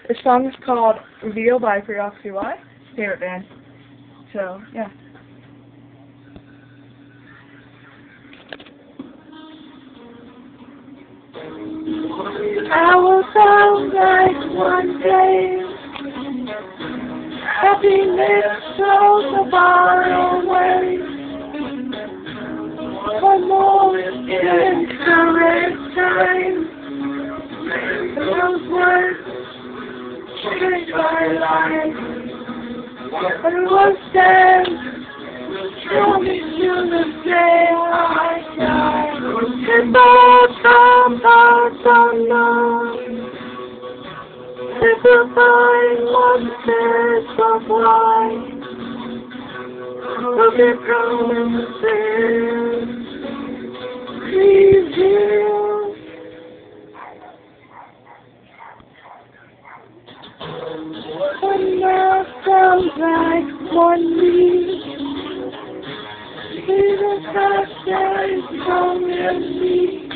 This song is called Reveal by Peroxwhy. Favorite band. So, yeah. I will sound like one day happiness so far away. One more in correct time. Those words changed my life. But it was then, show me to the day I die. And both from hearts unknown, simplifying one sense of life. Look at promises, reveal. And now sounds like one me. Jesus Christ come in me.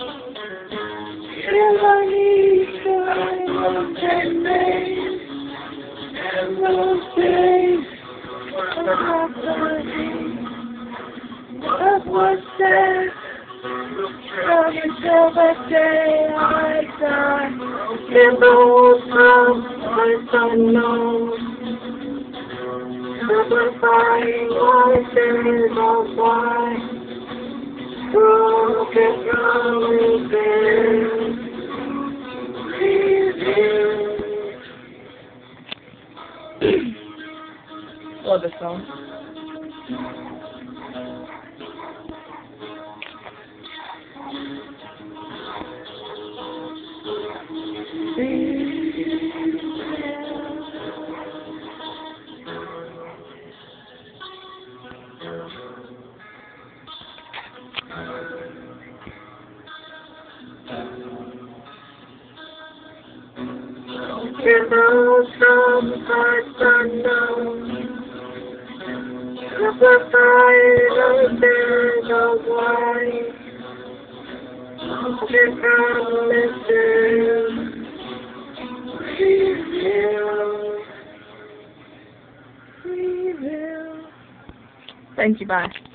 Till I need to take me. And those days are not that's what says. From until the day I die. In those times unknown, simplifying my days of life. Broken promises, reveal. Love this song. In those from hearts unknown, simplifying the days of life. Broken promises, reveal. Thank you, bye.